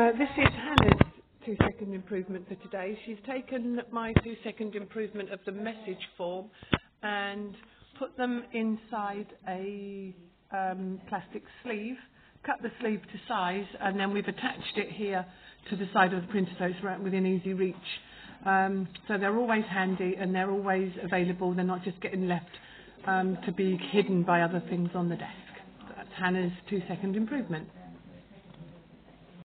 This is Hannah's 2-second improvement for today. She's taken my 2-second improvement of the message form and put them inside a plastic sleeve, cut the sleeve to size, and then we've attached it here to the side of the printer so it's right within easy reach. So they're always handy and they're always available. They're not just getting left to be hidden by other things on the desk. That's Hannah's 2-second improvement.